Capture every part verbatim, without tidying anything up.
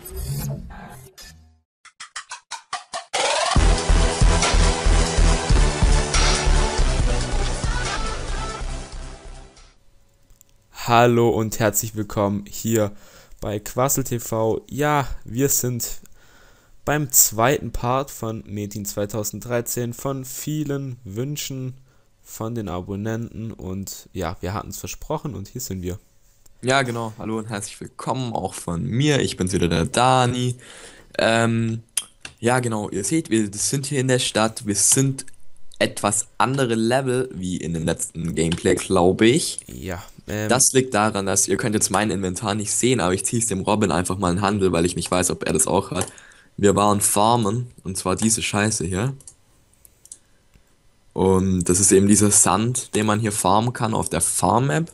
Hallo und herzlich willkommen hier bei Quassel T V. Ja, wir sind beim zweiten Part von Metin zweitausenddreizehn, von vielen Wünschen von den Abonnenten, und ja, wir hatten es versprochen und hier sind wir. Ja, genau. Hallo und herzlich willkommen auch von mir. Ich bin's wieder, der Dani. Ähm, ja, genau. Ihr seht, wir sind hier in der Stadt. Wir sind etwas andere Level wie in dem letzten Gameplay, glaube ich. Ja, ähm, Das liegt daran, dass ihr könnt jetzt mein Inventar nicht sehen, aber ich ziehe es dem Robin einfach mal in den Handel, weil ich nicht weiß, ob er das auch hat. Wir waren farmen, und zwar diese Scheiße hier. Und das ist eben dieser Sand, den man hier farmen kann auf der Farm-Map.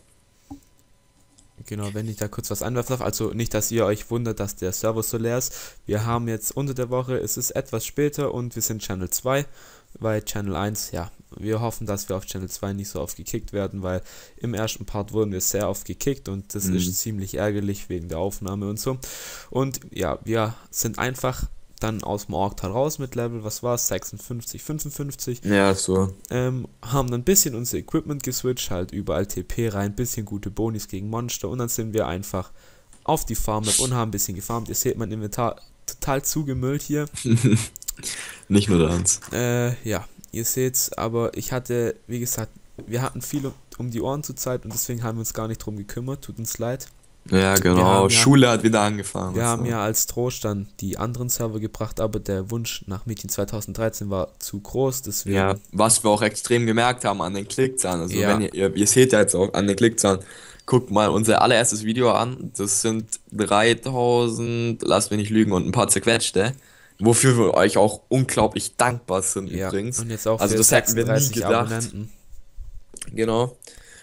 genau, wenn ich da kurz was anwerfen darf, also nicht, dass ihr euch wundert, dass der Server so leer ist. Wir haben jetzt unter der Woche, es ist etwas später und wir sind Channel zwei, weil Channel eins, ja, wir hoffen, dass wir auf Channel zwei nicht so oft gekickt werden, weil im ersten Part wurden wir sehr oft gekickt und das Mhm. ist ziemlich ärgerlich wegen der Aufnahme und so. Und ja, wir sind einfach dann aus dem Org-Tal raus mit Level, was war es, sechsundfünfzig, fünfundfünfzig. Ja, so. Ähm, haben dann ein bisschen unser Equipment geswitcht, halt überall T P rein, bisschen gute Bonis gegen Monster, und dann sind wir einfach auf die Farm und haben ein bisschen gefarmt. Ihr seht mein Inventar total zugemüllt hier. Nicht nur deins. Äh, ja, ihr seht's, aber ich hatte, wie gesagt, wir hatten viel um, um die Ohren zur Zeit und deswegen haben wir uns gar nicht drum gekümmert, tut uns leid. Ja, Wir genau. haben ja, Schule hat wieder angefangen wir und haben so. ja als Trost dann die anderen Server gebracht, aber der Wunsch nach Metin zweitausenddreizehn war zu groß, Ja, deswegen, was wir auch extrem gemerkt haben an den Klickzahlen. Also wenn ja, ihr, ihr, ihr seht ja jetzt auch an den Klickzahlen, guckt mal unser allererstes Video an. Das sind dreitausend, lasst mich nicht lügen, und ein paar zerquetschte. Wofür wir euch auch unglaublich dankbar sind ja, übrigens. und jetzt auch Also für das hätten wir nie sechsunddreißig gedacht. Abonnenten. Genau.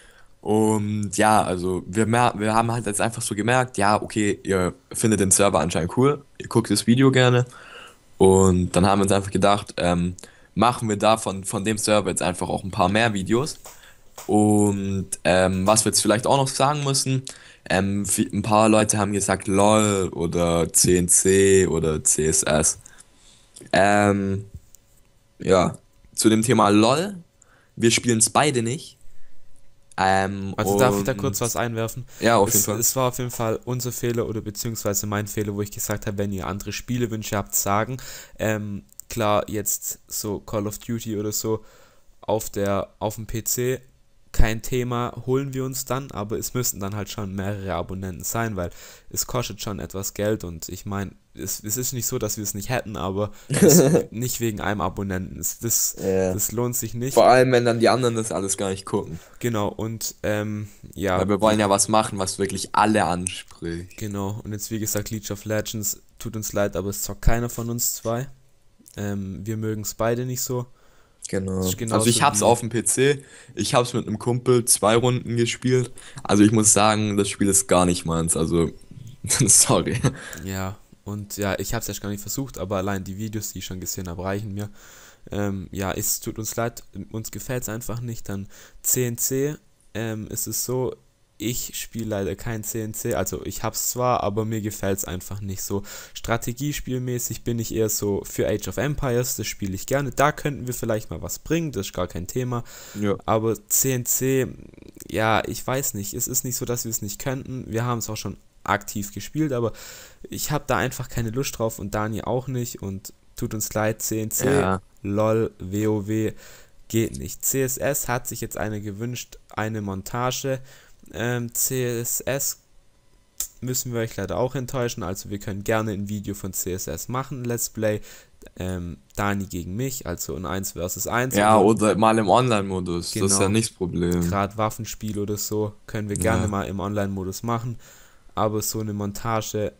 Und ja, also wir, mer wir haben halt jetzt einfach so gemerkt, ja, okay, ihr findet den Server anscheinend cool, ihr guckt das Video gerne. Und dann haben wir uns einfach gedacht, ähm, machen wir davon von dem Server jetzt einfach auch ein paar mehr Videos. Und ähm, was wir jetzt vielleicht auch noch sagen müssen, ähm, vi- ein paar Leute haben gesagt LOL oder C N C oder C S S. Ähm, ja, zu dem Thema LOL, wir spielen es beide nicht. Ähm, Also darf ich da und kurz was einwerfen? ja, auf jeden Es, Fall. es war auf jeden Fall unser Fehler oder beziehungsweise mein Fehler, wo ich gesagt habe, wenn ihr andere Spielewünsche habt, sagen. Ähm, klar, jetzt so Call of Duty oder so auf der auf dem P C, kein Thema, holen wir uns dann, aber es müssten dann halt schon mehrere Abonnenten sein, weil es kostet schon etwas Geld, und ich meine, es, es ist nicht so, dass wir es nicht hätten, aber es, nicht wegen einem Abonnenten. Es, das, Ja. das lohnt sich nicht. Vor allem, wenn dann die anderen das alles gar nicht gucken. Genau, und ähm, ja, Weil wir wollen ja was machen, was wirklich alle anspricht. genau, und jetzt wie gesagt, League of Legends, tut uns leid, aber es zockt keiner von uns zwei. Ähm, wir mögen es beide nicht so. Es Genau. ist Also ich genauso hab's wie, auf dem P C, ich hab's mit einem Kumpel zwei Runden gespielt. Also ich muss sagen, das Spiel ist gar nicht meins. Also, sorry. ja, und ja, ich habe es erst gar nicht versucht, aber allein die Videos, die ich schon gesehen habe, reichen mir. Ähm, ja, es tut uns leid, uns gefällt es einfach nicht. Dann C N C, ähm, ist es so, ich spiele leider kein C N C, also ich hab's zwar, aber mir gefällt es einfach nicht so. Strategiespielmäßig bin ich eher so für Age of Empires, das spiele ich gerne. Da könnten wir vielleicht mal was bringen, das ist gar kein Thema. Ja. Aber C N C, ja, ich weiß nicht, es ist nicht so, dass wir es nicht könnten. Wir haben es auch schon aktiv gespielt, aber ich habe da einfach keine Lust drauf und Dani auch nicht, und tut uns leid, C N C, Ja. LOL, WoW geht nicht. C S S hat sich jetzt eine gewünscht, eine Montage. Ähm, C S S müssen wir euch leider auch enttäuschen, also wir können gerne ein Video von C S S machen, Let's Play, ähm, Dani gegen mich, also ein eins versus eins Ja, oder oder mal im Online-Modus. Das ist ja genau, nicht das Problem. gerade Waffenspiel oder so, können wir gerne Ja, mal im Online-Modus machen, aber so eine Montage,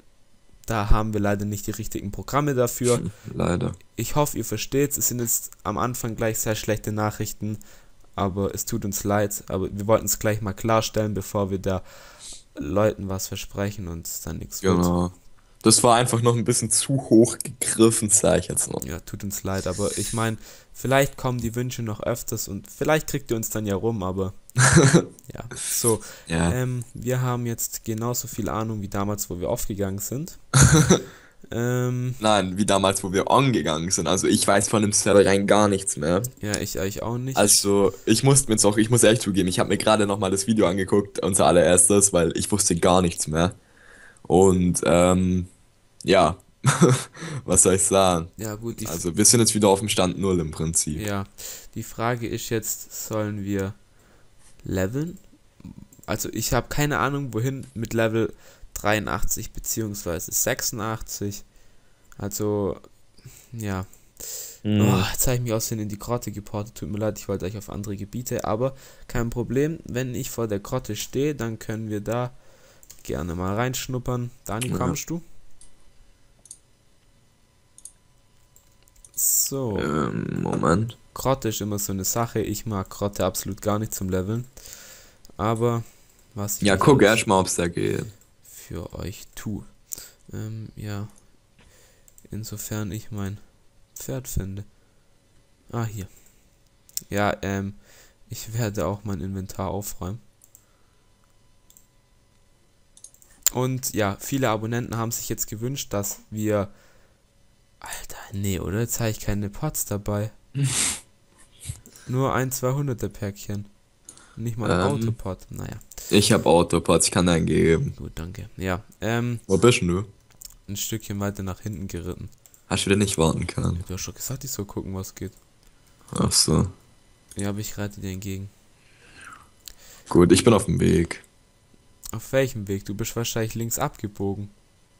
da haben wir leider nicht die richtigen Programme dafür. leider. Ich hoffe, ihr versteht, es sind jetzt am Anfang gleich sehr schlechte Nachrichten, aber es tut uns leid, aber wir wollten es gleich mal klarstellen, bevor wir da Leuten was versprechen und es dann nichts wird. Genau. Das war einfach noch ein bisschen zu hoch gegriffen, sag ich jetzt noch. Ja, tut uns leid, aber ich meine, vielleicht kommen die Wünsche noch öfters und vielleicht kriegt ihr uns dann ja rum, aber ja. So, Ja. ähm, wir haben jetzt genauso viel Ahnung wie damals, wo wir aufgegangen sind. Ähm, Nein, wie damals, wo wir on gegangen sind. Also ich weiß von dem Server rein gar nichts mehr. ja, ich eigentlich auch nicht. Also ich muss mir jetzt auch, ich muss ehrlich zugeben, ich habe mir gerade nochmal das Video angeguckt, unser allererstes, weil ich wusste gar nichts mehr. Und ähm, ja, was soll ich sagen? Ja, gut, die, F- Also wir sind jetzt wieder auf dem Stand Null im Prinzip. ja, die Frage ist jetzt, sollen wir leveln? Also ich habe keine Ahnung, wohin mit Level dreiundachtzig beziehungsweise sechsundachtzig. Also, ja. Oh, Hm. jetzt habe ich mich aussehen in die Grotte geportet. Tut mir leid, ich wollte euch auf andere Gebiete, aber kein Problem. Wenn ich vor der Grotte stehe, dann können wir da gerne mal reinschnuppern. Dani, Ja. kommst du? So, Ähm, Moment. Grotte ist immer so eine Sache. Ich mag Grotte absolut gar nicht zum Leveln. Aber was ich Ja, nicht guck alles erst mal, ob's da geht. für euch tue. Ähm, ja, insofern ich mein Pferd finde. Ah, hier. Ja, ähm, ich werde auch mein Inventar aufräumen. Und ja, viele Abonnenten haben sich jetzt gewünscht, dass wir... Alter, nee, oder? Jetzt habe ich keine Pots dabei. Nur ein zweihunderter Päckchen. Nicht mal ein Ähm, Autopod. Naja, ich habe Autopods, ich kann dir einen geben. gut, danke. Ja, ähm, Wo bist denn du? ein Stückchen weiter nach hinten geritten. Hast du denn nicht warten können? Du hast schon gesagt, ich soll gucken, was geht. Ach so. Ja, aber ich reite dir entgegen. Gut, ich bin auf dem Weg. Auf welchem Weg? Du bist wahrscheinlich links abgebogen.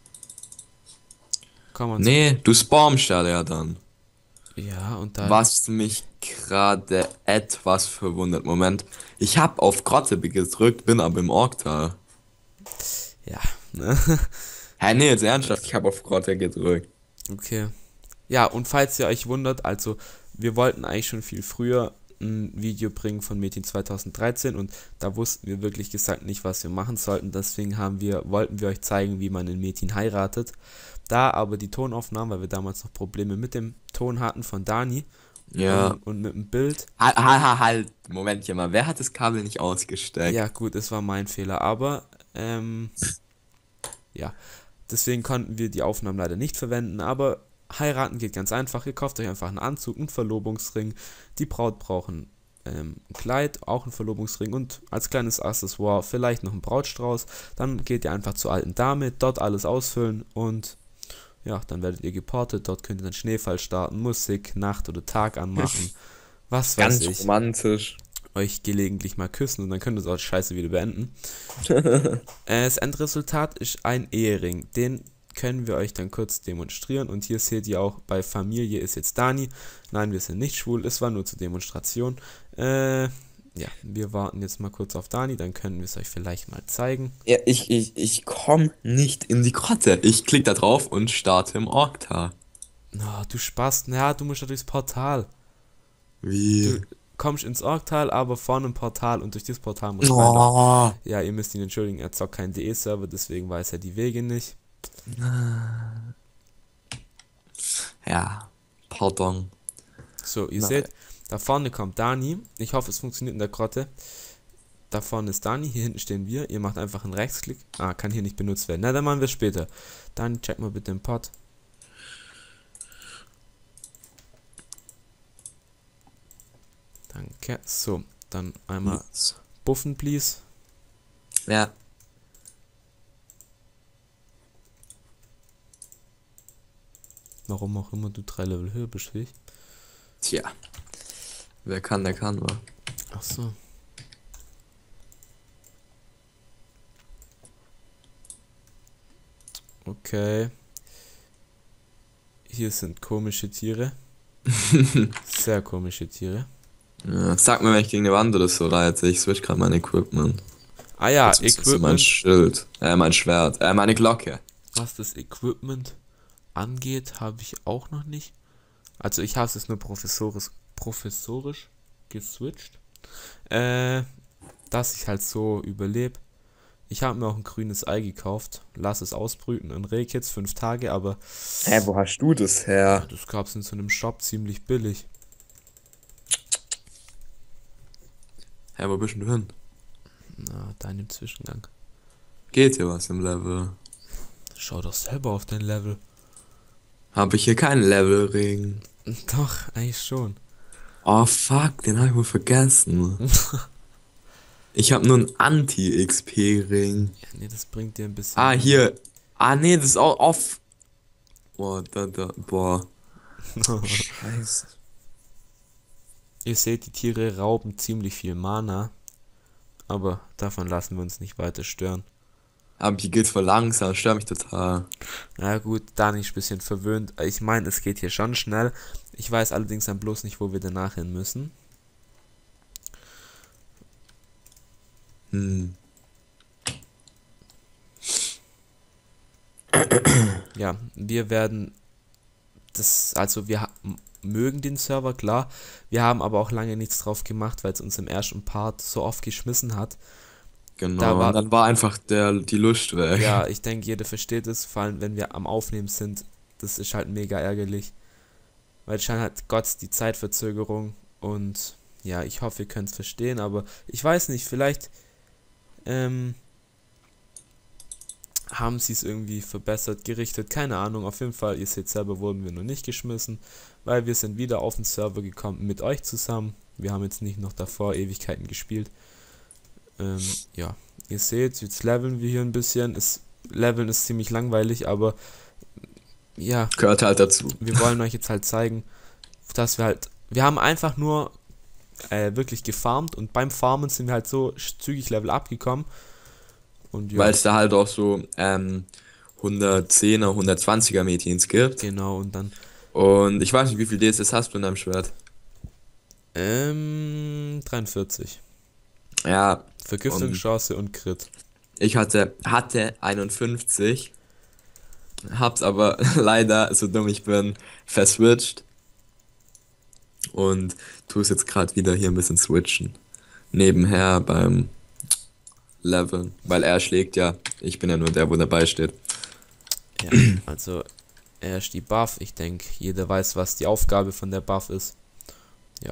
Komm ans... Nee, du spawnst ja ja dann. Ja, und da... Was mich gerade etwas verwundert. Moment. Ich habe auf Grotte gedrückt, bin aber im Orktal. Ja, ne? Hä, nee, jetzt ernsthaft, ich habe auf Grotte gedrückt. Okay. Ja, und falls ihr euch wundert, also wir wollten eigentlich schon viel früher ein Video bringen von Metin zweitausenddreizehn und da wussten wir wirklich gesagt nicht, was wir machen sollten. Deswegen haben wir, wollten wir euch zeigen, wie man in Metin heiratet. Da aber die Tonaufnahmen, weil wir damals noch Probleme mit dem Ton hatten von Dani Ja. und, und mit dem Bild. Halt, halt, halt, halt. Momentchen mal, wer hat das Kabel nicht ausgesteckt? Ja, gut, es war mein Fehler, aber ähm, ja, deswegen konnten wir die Aufnahmen leider nicht verwenden, aber heiraten geht ganz einfach. Ihr kauft euch einfach einen Anzug, einen Verlobungsring. Die Braut braucht ein, ähm, ein Kleid, auch einen Verlobungsring und als kleines Accessoire vielleicht noch einen Brautstrauß. Dann geht ihr einfach zur alten Dame, dort alles ausfüllen und ja, dann werdet ihr geportet. Dort könnt ihr dann Schneefall starten, Musik, Nacht oder Tag anmachen, was weiß Ganz ich. romantisch. Euch gelegentlich mal küssen und dann könnt ihr so Scheiße wieder beenden. Äh, Das Endresultat ist ein Ehering. Den können wir euch dann kurz demonstrieren. Und hier seht ihr auch, bei Familie ist jetzt Dani. Nein, wir sind nicht schwul, es war nur zur Demonstration. Äh, ja, wir warten jetzt mal kurz auf Dani, dann können wir es euch vielleicht mal zeigen. Ja, ich, ich, ich komm nicht in die Grotte. Ich klick da drauf und starte im Orktal. Oh, du Spast, ja, du musst ja durchs Portal. Wie? Du kommst ins Orktal, aber vorne im Portal und durch das Portal musst du rein. Oh. Ja, ihr müsst ihn entschuldigen, er zockt keinen D E-Server, deswegen weiß er die Wege nicht. Ja, pardon. So, ihr Nein. seht, da vorne kommt Dani. Ich hoffe, es funktioniert in der Grotte. Da vorne ist Dani, hier hinten stehen wir. Ihr macht einfach einen Rechtsklick. Ah, kann hier nicht benutzt werden. Na, dann machen wir es später. Dani, check mal bitte den Pod. Danke. So, dann einmal buffen, please. Ja. Warum auch immer du drei Level höher bist wie ich. Tja. Wer kann, der kann, wa? Ach so. Okay. Hier sind komische Tiere. Sehr komische Tiere. Ja, sag mir, wenn ich gegen eine Wand oder so reite. Ich switch gerade mein Equipment. Ah ja, Beziehungsweise mein Equipment. Schild. Äh, mein Schwert. Äh, meine Glocke. Was das Equipment angeht, habe ich auch noch nicht. Also ich habe es nur professorisch, professorisch geswitcht. Äh, dass ich halt so überlebe. Ich habe mir auch ein grünes Ei gekauft. Lass es ausbrüten in Rehkitz, fünf Tage, aber Hä, wo hast du das ja, her? das gab's in so einem Shop ziemlich billig. Hä, wo bist denn du hin? Na, dein im Zwischengang. Geht hier was im Level? Schau doch selber auf dein Level. Habe ich hier keinen Levelring? Doch, eigentlich schon. Oh fuck, den habe ich wohl vergessen. Ich habe nur einen Anti-X P-Ring. Ja, nee, das bringt dir ein bisschen. Ah, hier. Ah, nee, das ist auch off. Boah, da, da, boah. Scheiße. Ihr seht, die Tiere rauben ziemlich viel Mana. Aber davon lassen wir uns nicht weiter stören. Aber hier geht's voll langsam, stört mich total. Na gut, Dani ist ein bisschen verwöhnt. Ich meine, es geht hier schon schnell. Ich weiß allerdings dann bloß nicht, wo wir danach hin müssen. Hm. Ja, wir werden das, also wir ha- m- mögen den Server, klar. Wir haben aber auch lange nichts drauf gemacht, weil es uns im ersten Part so oft geschmissen hat. Genau, Da war- und dann war einfach der, die Lust weg. Ja, ich denke, jeder versteht es, vor allem wenn wir am Aufnehmen sind. Das ist halt mega ärgerlich. Weil schon hat Gott die Zeitverzögerung und ja, ich hoffe, ihr könnt es verstehen, aber ich weiß nicht, vielleicht ähm, haben sie es irgendwie verbessert, gerichtet, keine Ahnung, auf jeden Fall, ihr seht selber, wurden wir noch nicht geschmissen, weil wir sind wieder auf den Server gekommen mit euch zusammen. Wir haben jetzt nicht noch davor Ewigkeiten gespielt. Ähm, ja, ihr seht, jetzt leveln wir hier ein bisschen. Es, Leveln ist ziemlich langweilig, aber ja, Gehört halt dazu. wir wollen euch jetzt halt zeigen, dass wir halt, wir haben einfach nur äh, wirklich gefarmt und beim Farmen sind wir halt so zügig Level abgekommen. Und ja, Weil es da halt auch so ähm, hundertzehner, hundertzwanziger Mädchens gibt. genau, und dann Und ich weiß nicht, wie viel D S S hast du in deinem Schwert? ähm, dreiundvierzig. Ja, Vergiftungschance und Crit. ich hatte, hatte einundfünfzig. Hab's aber leider, so dumm ich bin, verswitcht. Und tu es jetzt gerade wieder hier ein bisschen switchen. Nebenher beim Leveln. Weil er schlägt ja. Ich bin ja nur der, wo dabei steht. Ja, also er ist die Buff. Ich denke, jeder weiß, was die Aufgabe von der Buff ist. Ja.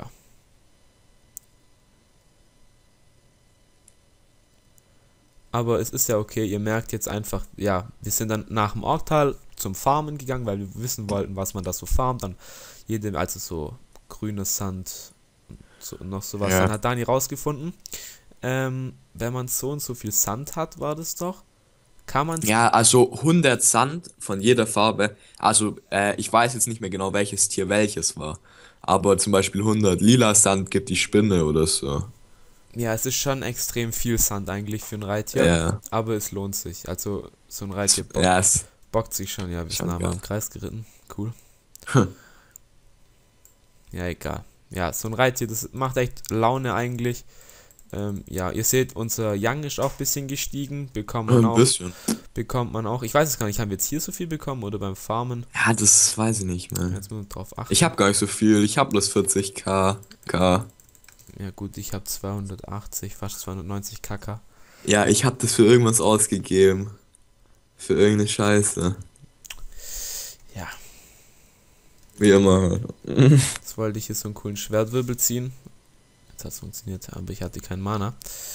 Aber es ist ja okay, ihr merkt jetzt einfach, ja, wir sind dann nach dem Orktal zum Farmen gegangen, weil wir wissen wollten, was man da so farmt. Dann jedem, also so grüner Sand und so, noch sowas. Ja. Dann hat Dani rausgefunden, ähm, wenn man so und so viel Sand hat, war das doch, kann man Ja, also hundert Sand von jeder Farbe. Also, äh, ich weiß jetzt nicht mehr genau, welches Tier welches war. Aber zum Beispiel hundert lila Sand gibt die Spinne oder so. Ja, es ist schon extrem viel Sand eigentlich für ein Reittier, Ja. aber es lohnt sich. Also so ein Reittier bock, Ja, es, bockt sich schon. Ja, wir sind Schon einmal geil. im Kreis geritten. Cool. Hm. Ja, egal. Ja, so ein Reittier, das macht echt Laune eigentlich. Ähm, ja, ihr seht, unser Young ist auch ein bisschen gestiegen. Bekommt man ein auch. bisschen. Bekommt man auch. Ich weiß es gar nicht, haben wir jetzt hier so viel bekommen oder beim Farmen? Ja, das weiß ich nicht mehr. Jetzt muss man drauf achten. Ich habe gar nicht so viel. Ich habe bloß vierzig K. K. Ja gut, ich habe zweihundertachtzig, fast zweihundertneunzig Kaka. Ja, ich habe das für irgendwas ausgegeben. Für irgendeine Scheiße. Ja, Wie immer. jetzt wollte ich hier so einen coolen Schwertwirbel ziehen. Jetzt hat es funktioniert, aber ich hatte keinen Mana.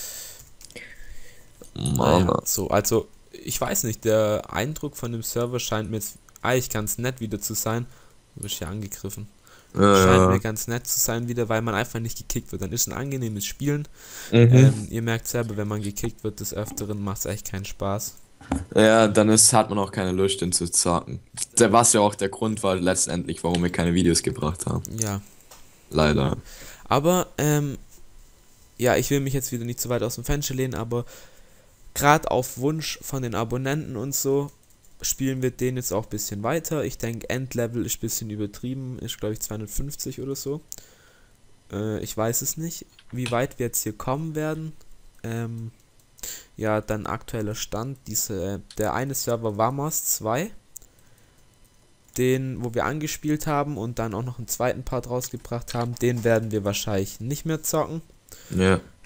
Naja, so, also, ich weiß nicht, der Eindruck von dem Server scheint mir jetzt eigentlich ganz nett wieder zu sein. Du wirst ja angegriffen. Scheint mir Ja, ganz nett zu sein wieder, weil man einfach nicht gekickt wird. Dann ist ein angenehmes Spielen. mhm. Ähm, ihr merkt selber, wenn man gekickt wird des Öfteren, macht es echt keinen Spaß. Ja, dann ist, hat man auch keine Lust, den zu zocken. Der, was ja auch der Grund war letztendlich, warum wir keine Videos gebracht haben. Ja, Leider. aber, ähm, ja, ich will mich jetzt wieder nicht zu weit aus dem Fenster lehnen, aber gerade auf Wunsch von den Abonnenten und so, spielen wir den jetzt auch ein bisschen weiter. Ich denke, Endlevel ist ein bisschen übertrieben, ist glaube ich zweihundertfünfzig oder so. Äh, ich weiß es nicht, wie weit wir jetzt hier kommen werden. Ähm, ja, dann aktueller Stand, diese, der eine Server war Mars zwei, den, wo wir angespielt haben und dann auch noch einen zweiten Part rausgebracht haben, den werden wir wahrscheinlich nicht mehr zocken. Ja.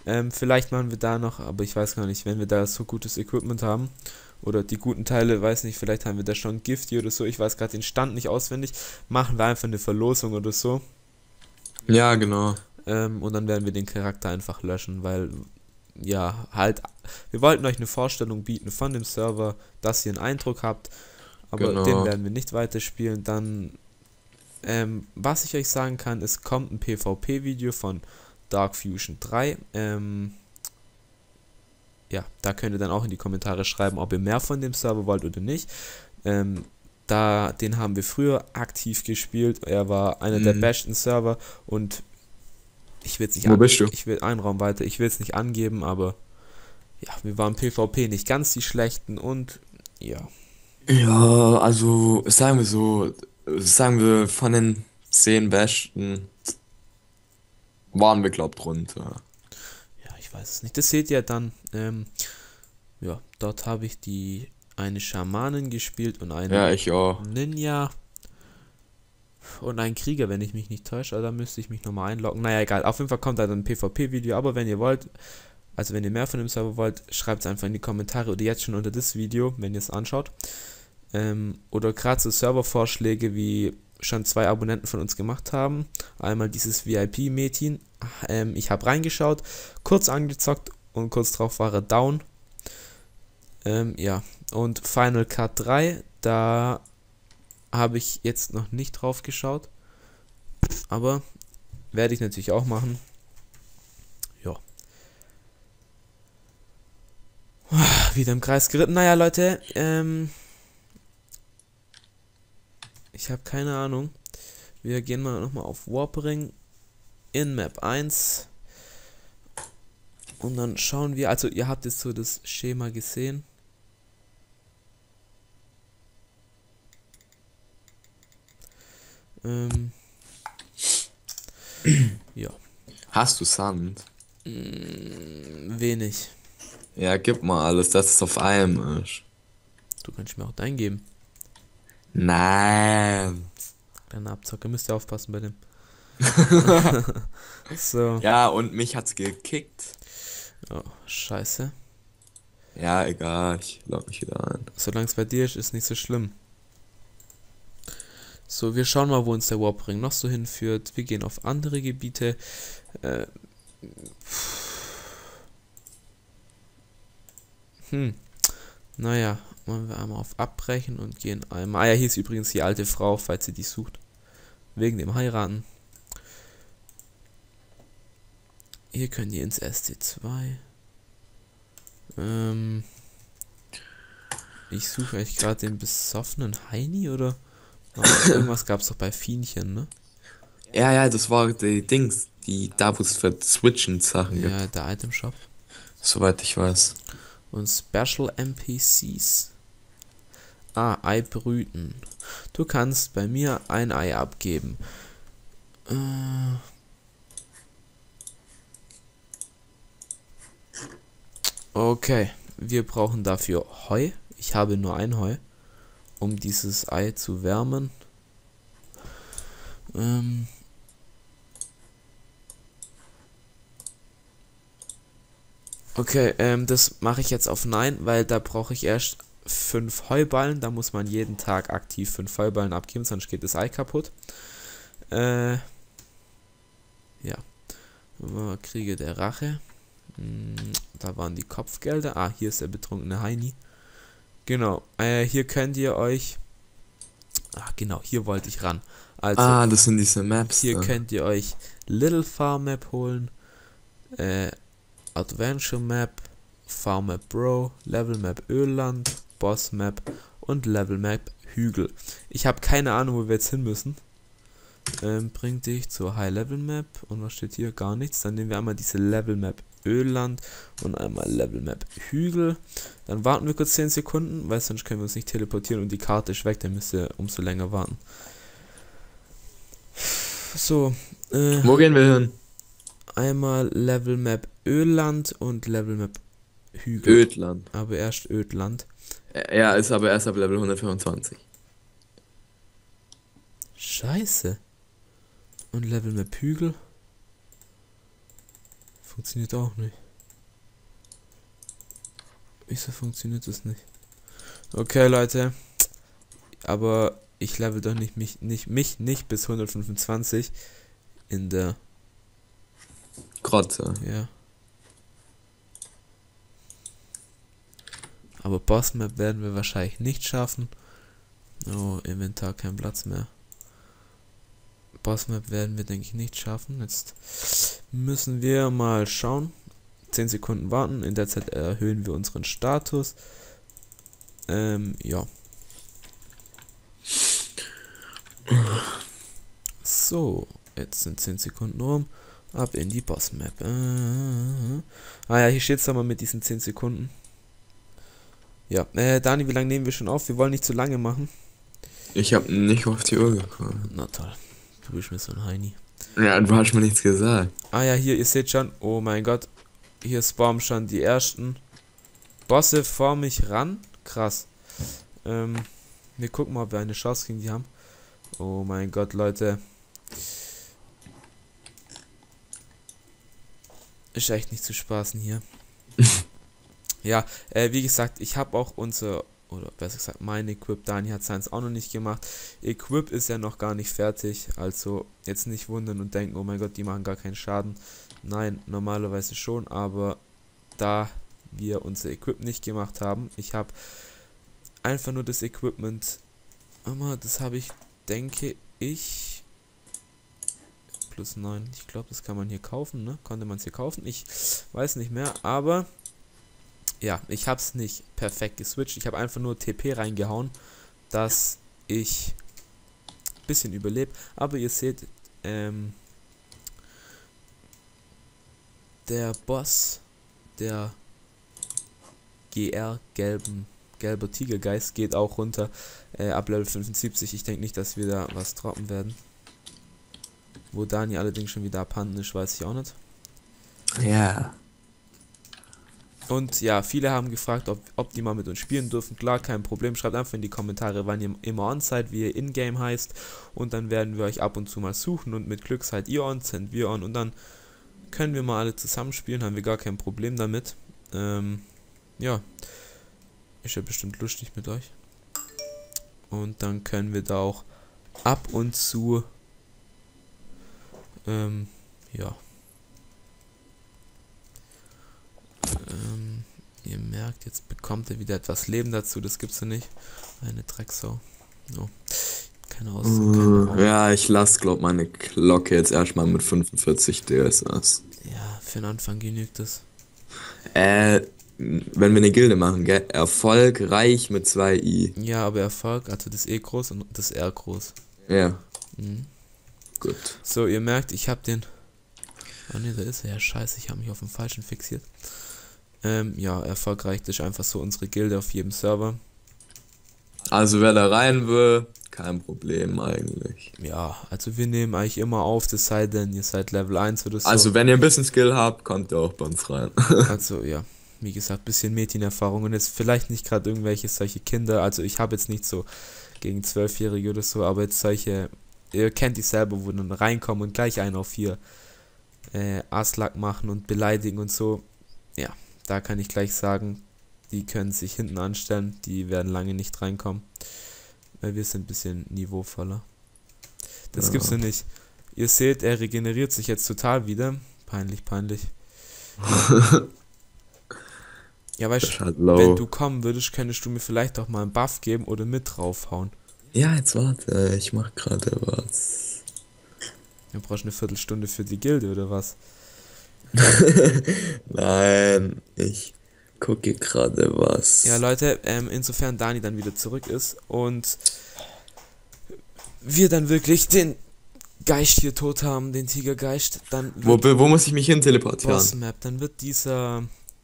Ähm, vielleicht machen wir da noch, aber ich weiß gar nicht, wenn wir da so gutes Equipment haben oder die guten Teile, weiß nicht, vielleicht haben wir da schon Gifty oder so, ich weiß gerade den Stand nicht auswendig, machen wir einfach eine Verlosung oder so. Ja, genau. Ähm, und dann werden wir den Charakter einfach löschen, weil, ja, halt, wir wollten euch eine Vorstellung bieten von dem Server, dass ihr einen Eindruck habt, aber den Genau. werden wir nicht weiterspielen. Dann, ähm, was ich euch sagen kann, es kommt ein PvP-Video von Dark Fusion drei. Ähm, ja, da könnt ihr dann auch in die Kommentare schreiben, ob ihr mehr von dem Server wollt oder nicht. Ähm, da, den haben wir früher aktiv gespielt. Er war einer der Mhm. besten Server und ich will es nicht Wo an, bist du? ich will einen Raum weiter, ich will es nicht angeben, aber ja, wir waren PvP nicht ganz die schlechten und ja, Ja, also sagen wir so, sagen wir von den zehn Besten waren wir, glaub, drunter. ja, ich weiß es nicht. Das seht ihr dann. Ähm, ja, dort habe ich die eine Schamanin gespielt und einen Ja, ich auch. Ninja und einen Krieger, wenn ich mich nicht täusche. Also da müsste ich mich nochmal einloggen. Naja, egal. Auf jeden Fall kommt da dann ein PvP-Video. Aber wenn ihr wollt, also wenn ihr mehr von dem Server wollt, schreibt es einfach in die Kommentare oder jetzt schon unter das Video, wenn ihr es anschaut. Ähm, oder gerade so Servervorschläge, wie schon zwei Abonnenten von uns gemacht haben. Einmal dieses V I P-Metin. Ähm, ich habe reingeschaut, kurz angezockt und kurz drauf war er down. Ähm, ja, und Final Cut drei, da habe ich jetzt noch nicht drauf geschaut, aber werde ich natürlich auch machen. Ja, wieder im Kreis geritten. Naja, Leute, ähm, ich habe keine Ahnung. Wir gehen mal nochmal auf Warpring in Map eins und dann schauen wir, also ihr habt jetzt so das Schema gesehen. Ähm, ja, Hast du Sand? mm, wenig. Ja, gib mal alles, dass es auf einem ist. Du kannst mir auch dein geben. Nein. Kleiner Abzocker, müsst ihr aufpassen bei dem. So. Ja, und mich hat's gekickt. Oh, scheiße. Ja, egal, ich log mich wieder ein. Solange es bei dir ist, ist nicht so schlimm. So, wir schauen mal, wo uns der Warpring noch so hinführt. Wir gehen auf andere Gebiete. Äh, hm. Naja, machen wir einmal auf Abbrechen und gehen einmal. Ah ja, hier ist übrigens die alte Frau, falls ihr die sucht. Wegen dem Heiraten. Hier könnt ihr ins S T zwei. Ähm, ich suche euch gerade den besoffenen Heini oder? Oh, irgendwas gab es doch bei Fienchen, ne? Ja, ja, das war die Dings, die da, wo es für Switchen Sachen gibt. Ja, der Item Shop. Soweit ich weiß. Und Special N P Cs. Ah, Ei brüten. Du kannst bei mir ein Ei abgeben. Äh, okay, wir brauchen dafür Heu. Ich habe nur ein Heu, um dieses Ei zu wärmen. Ähm, okay, ähm, das mache ich jetzt auf Nein, weil da brauche ich erst fünf Heuballen. Da muss man jeden Tag aktiv fünf Heuballen abgeben, sonst geht das Ei kaputt. Äh, ja. Kriege der Rache. Hm, da waren die Kopfgelder. Ah, hier ist der betrunkene Heini. Genau. Äh, hier könnt ihr euch. Ah, genau, hier wollte ich ran. Also, Ah, das sind diese Maps hier da. könnt ihr euch Little Farm Map holen. Äh, Adventure Map, Farm Map Bro, Level Map Ölland, Boss Map und Level Map Hügel. Ich habe keine Ahnung, wo wir jetzt hin müssen. Ähm, bringt dich zur High Level Map und was steht hier? Gar nichts. Dann nehmen wir einmal diese Level Map Ölland und einmal Level Map Hügel. Dann warten wir kurz zehn Sekunden, weil sonst können wir uns nicht teleportieren und die Karte ist weg, dann müsst ihr umso länger warten. So, äh, Wo gehen wir hin? einmal Level Map Ölland und Level Map Hügel. Ödland. Aber erst Ödland. Ja, ist aber erst ab Level hundertfünfundzwanzig. Scheiße. Und Level Map Hügel. funktioniert auch nicht. Wieso funktioniert das nicht? Okay, Leute. Aber ich level doch nicht mich nicht mich nicht bis hundertfünfundzwanzig in der Grotze. Ja. Aber Bossmap werden wir wahrscheinlich nicht schaffen. Oh, Inventar, kein Platz mehr. Bossmap werden wir, denke ich, nicht schaffen. Jetzt müssen wir mal schauen. zehn Sekunden warten. In der Zeit erhöhen wir unseren Status. Ähm, ja. So, jetzt sind zehn Sekunden rum. Ab in die Bossmap. Äh, ah ja, hier steht es aber mit diesen zehn Sekunden. Ja, äh, Dani, wie lange nehmen wir schon auf? Wir wollen nicht zu lange machen. Ich habe nicht auf die Uhr geguckt. Na toll. Du bist mir so ein Heini. Ja, du hast mir nichts gesagt. Ah ja, hier, ihr seht schon. Oh mein Gott. Hier spawnen schon die ersten Bosse vor mich ran. Krass. Ähm, wir gucken mal, ob wir eine Chance gegen die haben. Oh mein Gott, Leute. Ist echt nicht zu spaßen hier. Ja, äh, wie gesagt, ich habe auch unser, oder besser gesagt, mein Equip, Dani hat seins auch noch nicht gemacht. Equip ist ja noch gar nicht fertig, also jetzt nicht wundern und denken, oh mein Gott, die machen gar keinen Schaden. Nein, normalerweise schon, aber da wir unser Equip nicht gemacht haben, ich habe einfach nur das Equipment, aber das habe ich, denke ich, plus neun, ich glaube, das kann man hier kaufen, ne? Konnte man es hier kaufen? Ich weiß nicht mehr, aber ja, ich habe es nicht perfekt geswitcht. Ich habe einfach nur T P reingehauen, dass ich ein bisschen überlebe. Aber ihr seht, ähm, der Boss, der G R, gelben, gelber Tigergeist, geht auch runter äh, ab Level fünfundsiebzig. Ich denke nicht, dass wir da was droppen werden. Wo Dani allerdings schon wieder abhanden ist, weiß ich auch nicht. Ja. Und ja, viele haben gefragt, ob, ob die mal mit uns spielen dürfen. Klar, kein Problem. Schreibt einfach in die Kommentare, wann ihr immer on seid, wie ihr in-game heißt. Und dann werden wir euch ab und zu mal suchen. Und mit Glück seid ihr on, sind wir on. Und dann können wir mal alle zusammen spielen. Haben wir gar kein Problem damit. Ähm, ja. Ist ja bestimmt lustig mit euch. Und dann können wir da auch ab und zu ähm, ja. Ähm, ihr merkt, jetzt bekommt er wieder etwas Leben dazu, das gibt's ja nicht. Eine Drecksau. No. Keine Aus. Uh, ja, ich lasse, glaub meine Glocke jetzt erstmal mit fünfundvierzig D S S. Ja, für den Anfang genügt das. Äh, wenn wir eine Gilde machen, gell? Erfolgreich mit zwei I. Ja, aber Erfolg, also das E groß und das R groß. Ja. Mhm. Gut. So, ihr merkt, ich habe den... Oh ne, da ist er ja, scheiße, ich habe mich auf den falschen fixiert. Ähm, ja, erfolgreich, das ist einfach so unsere Gilde auf jedem Server. Also wer da rein will, kein Problem eigentlich. Ja, also wir nehmen eigentlich immer auf, das sei denn, ihr seid Level eins oder so. Also wenn ihr ein bisschen Skill habt, kommt ihr auch bei uns rein. Also ja, wie gesagt, bisschen Mädchenerfahrung und jetzt vielleicht nicht gerade irgendwelche solche Kinder, also ich habe jetzt nicht so gegen Zwölfjährige oder so, aber jetzt solche, ihr kennt die selber, wo dann reinkommen und gleich einen auf vier äh, Aslack machen und beleidigen und so. Ja, da kann ich gleich sagen, die können sich hinten anstellen, die werden lange nicht reinkommen, weil wir sind ein bisschen niveauvoller. Das Ja. gibt's ja nicht. Ihr seht, er regeneriert sich jetzt total wieder. Peinlich, peinlich. Ja, weißt Das ist du, halt low. wenn du kommen würdest, könntest du mir vielleicht auch mal einen Buff geben oder mit draufhauen. Ja, jetzt warte, ich mach gerade was. Du brauchst eine Viertelstunde für die Gilde oder was? Nein, ich gucke gerade was. Ja, Leute, ähm, insofern Dani dann wieder zurück ist und wir dann wirklich den Geist hier tot haben, den Tigergeist, dann Wo, wird wo muss ich mich hin teleportieren? Bossmap, dann wird dieser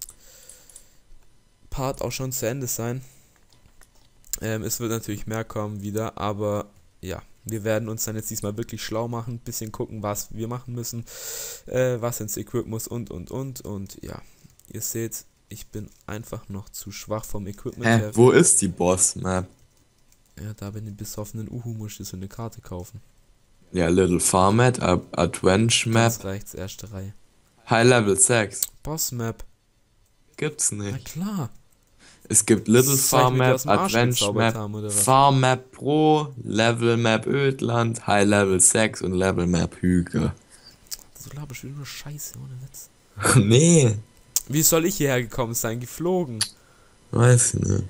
Part auch schon zu Ende sein. Ähm, es wird natürlich mehr kommen wieder, aber ja, wir werden uns dann jetzt diesmal wirklich schlau machen, bisschen gucken, was wir machen müssen, äh, was ins Equip muss und und und und ja, ihr seht, ich bin einfach noch zu schwach vom Equipment Hä, her. wo ist die Boss-Map? Ja, da bei den besoffenen Uhu musst du so eine Karte kaufen. Ja, Little Farm Map, Ad- Adventure Map. Ganz rechts, erste Reihe. High Level sechs. Boss Map. Gibt's Na nicht. klar. Es gibt Little Das Zeug Farm mir die aus Map, dem Arsch Adventure gezaubert Map, haben, oder was? Farm Map Pro, Level Map Ödland, High Level sechs und Level Map Hügel. So laberst du nur Scheiße, ohne Witz. Nee, Wie soll ich hierher gekommen sein? Geflogen. weiß ich nicht.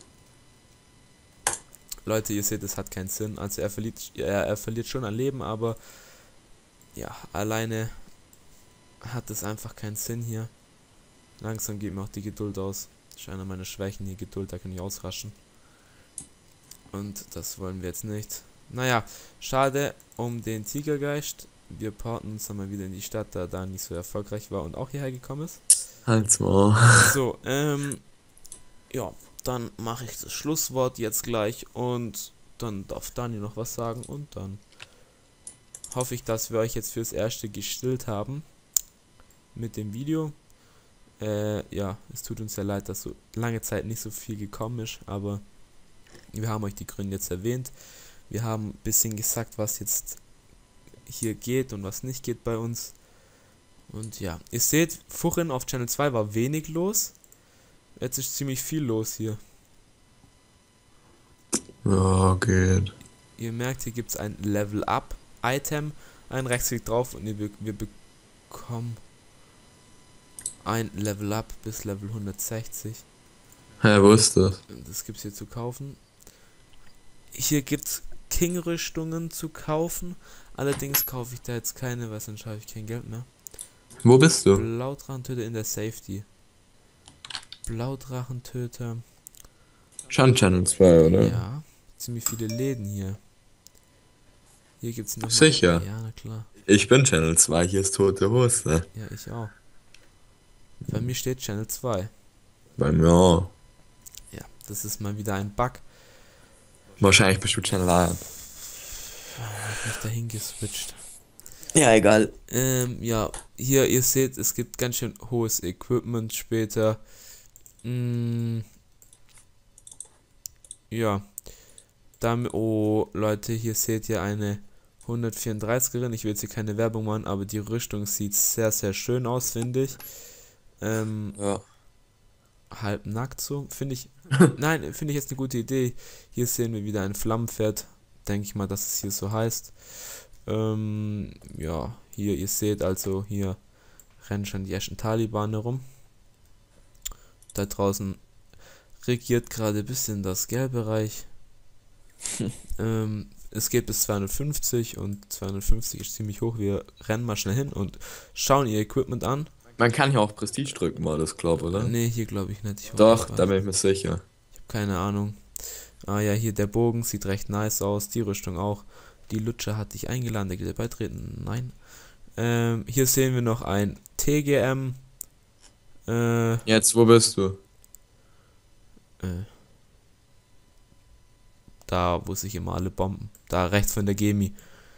Leute, ihr seht, es hat keinen Sinn. Also er verliert, er, er verliert schon an Leben, aber ja, alleine hat es einfach keinen Sinn hier. Langsam geht mir auch die Geduld aus. Das ist einer meiner Schwächen hier, Geduld, da kann ich ausraschen. Und das wollen wir jetzt nicht. Naja, schade um den Tigergeist. Wir porten uns dann mal wieder in die Stadt, da da nicht so erfolgreich war und auch hierher gekommen ist. Halt's mal. So, ähm, ja, dann mache ich das Schlusswort jetzt gleich und dann darf Dani noch was sagen und dann hoffe ich, dass wir euch jetzt fürs Erste gestillt haben mit dem Video. Äh, ja, es tut uns sehr leid, dass so lange Zeit nicht so viel gekommen ist, aber wir haben euch die Gründe jetzt erwähnt. Wir haben ein bisschen gesagt, was jetzt hier geht und was nicht geht bei uns. Und ja, ihr seht, vorhin auf Channel zwei war wenig los. Jetzt ist ziemlich viel los hier. Ja, geht. Ihr merkt, hier gibt es ein Level-Up-Item. Ein Rechtsklick drauf und ihr, be wir bekommen ein Level-Up bis Level hundertsechzig. Hä, wo ist das? Das gibt es hier zu kaufen. Hier gibt es King-Rüstungen zu kaufen. Allerdings kaufe ich da jetzt keine, weil sonst habe ich kein Geld mehr. Wo bist du? Blaudrachentöter in der Safety. Blaudrachentöter. Schon Channel zwei, oder? Ja, ziemlich viele Läden hier. Hier gibt es noch. Sicher. Ja, na klar. Ich bin Channel zwei, hier ist tote Hose. Ja, ich auch. Bei mir steht Channel zwei. Bei mir auch. Ja, das ist mal wieder ein Bug. Wahrscheinlich bist du Channel eins. Ich hab mich dahin geswitcht. Ja, egal. Ähm, ja, hier, ihr seht, es gibt ganz schön hohes Equipment später. Mm, ja. Damit, oh, Leute, hier seht ihr eine hundertvierunddreißigerin. Ich will jetzt hier keine Werbung machen, aber die Rüstung sieht sehr, sehr schön aus, finde ich. Ähm, Ja. halb nackt so, finde ich. Nein, finde ich jetzt eine gute Idee. Hier sehen wir wieder ein Flammenpferd. Denke ich mal, dass es hier so heißt. Ähm, ja, hier, ihr seht also, hier rennen schon die ersten Taliban herum. Da draußen regiert gerade ein bisschen das Gelbbereich. ähm, es geht bis zweihundertfünfzig und zweihundertfünfzig ist ziemlich hoch. Wir rennen mal schnell hin und schauen ihr Equipment an. Man kann hier auch Prestige drücken, mal das glaub, oder? Ne, hier glaube ich nicht. Ich hoffe, Doch, ich weiß. da bin ich mir sicher. Ich habe keine Ahnung. Ah ja, hier der Bogen sieht recht nice aus. Die Rüstung auch. Die Lutscher hatte ich eingeladen. Der geht beitreten. Nein. Ähm, hier sehen wir noch ein T G M. Äh, Jetzt, wo bist du? äh, da, wo sich immer alle bomben. Da rechts von der Gemi.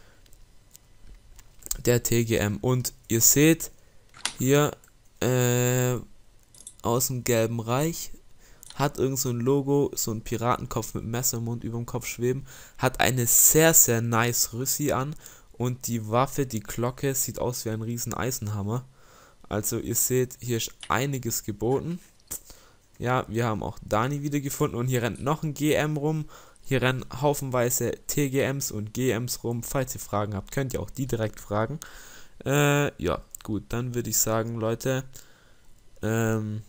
Der T G M. Und ihr seht hier äh, aus dem Gelben Reich hat irgend so ein Logo, so ein Piratenkopf mit Messer im Mund über dem Kopf schweben, hat eine sehr, sehr nice Rüssi an und die Waffe, die Glocke, sieht aus wie ein riesen Eisenhammer. Also ihr seht, hier ist einiges geboten. Ja, wir haben auch Dani wieder gefunden und hier rennt noch ein G M rum. Hier rennen haufenweise T G Ms und G Ms rum. Falls ihr Fragen habt, könnt ihr auch die direkt fragen. Äh, ja, gut, dann würde ich sagen, Leute, ähm,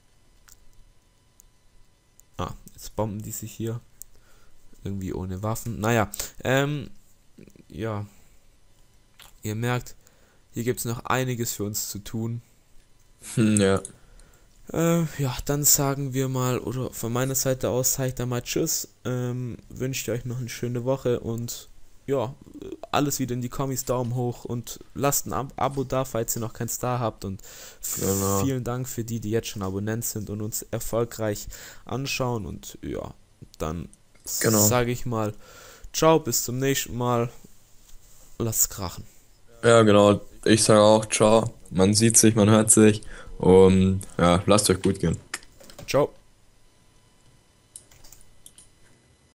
ah, jetzt bomben die sich hier. Irgendwie ohne Waffen. Naja, ähm, ja. Ihr merkt, hier gibt es noch einiges für uns zu tun. Hm, ja. Äh, ja, dann sagen wir mal, oder von meiner Seite aus sage ich da mal Tschüss. Ähm, wünsche euch noch eine schöne Woche und ja, alles wieder in die Kommis, Daumen hoch und lasst ein Ab Abo da, falls ihr noch keinen Star habt und Genau. vielen Dank für die, die jetzt schon Abonnent sind und uns erfolgreich anschauen und ja, dann Genau. sage ich mal ciao, bis zum nächsten Mal, lasst krachen. Ja, genau. Ich sage auch ciao. Man sieht sich, man hört sich. Und ja, lasst euch gut gehen. Ciao.